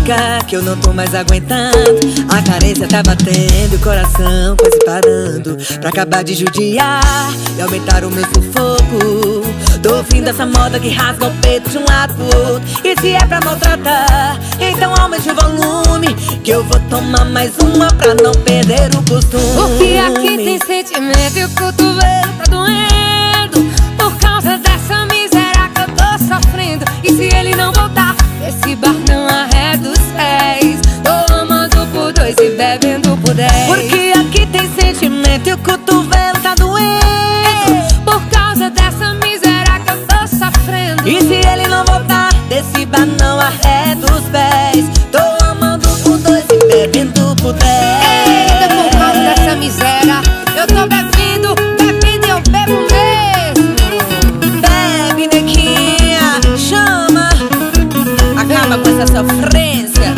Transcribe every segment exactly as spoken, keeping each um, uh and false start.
música que eu não tô mais aguentando. A carência tá batendo, o coração quase parando, pra acabar de judiar e aumentar o meu sufoco. Tô fim dessa moda que rasga o peito de um lado pro outro. E se é pra maltratar, então aumente o volume, que eu vou tomar mais uma pra não perder o costume. Porque aqui tem sentimento e o cotovelo tá doendo, por causa dessa miséria que eu tô sofrendo. E se ele não voltar, esse bar não arreda os pés. Tô amando por dois e bebendo por dez. Porque aqui tem sentimento e o cotovelo tá doendo, por causa dessa miséria que eu tô sofrendo. e se ele não voltar, desse bar não arreda os pés. Tô amando por dois e bebendo por dez. Eita, por causa dessa miséria eu tô bebendo, bebendo e eu bebo mesmo. Bebe, neguinha, chama, acaba com essa sofrência.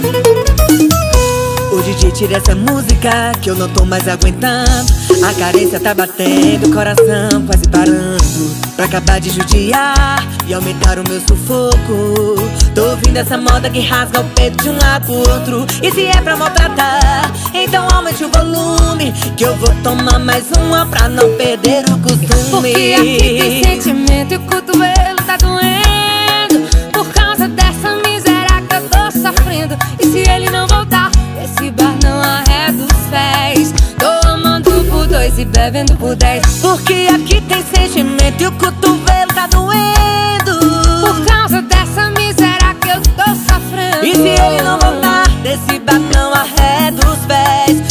O D J tira essa música que eu não tô mais aguentando. A carência tá batendo, o coração quase parando, pra acabar de judiar e aumentar o meu sufoco. Tô ouvindo essa moda que rasga o peito de um lado pro outro. E se é pra maltratar, então aumente o volume, que eu vou tomar mais uma pra não perder o costume. Porque aqui tem sentimento e o cotovelo tá doendo, por causa dessa miséria que eu tô sofrendo. E se ele não voltar, esse bar não arreda os pés. Tô amando por dois e bebendo por dez. Porque aqui tem sentimento e o cotovelo tá doendo, por causa dessa miséria que eu tô sofrendo. e se ele não voltar, desse bar não arreda os pés.